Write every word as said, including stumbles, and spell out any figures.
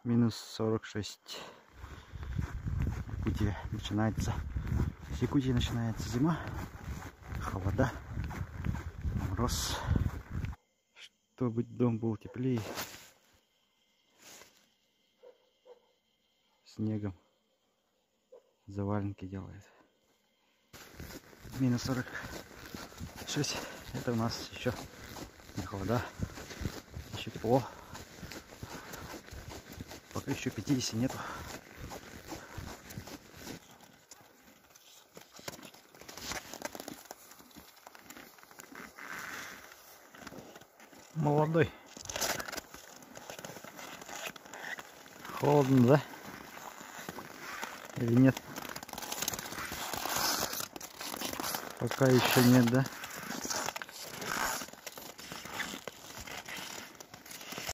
минус сорок шесть. В Якутии начинается, с Якутии начинается зима, холода, мороз. Чтобы дом был теплее, снегом заваленки делает. Минус сорок шесть. Это у нас еще не холода, еще тепло. Пока еще пятидесяти нету. Молодой. Холодно, да? Или нет? Пока еще нет, да?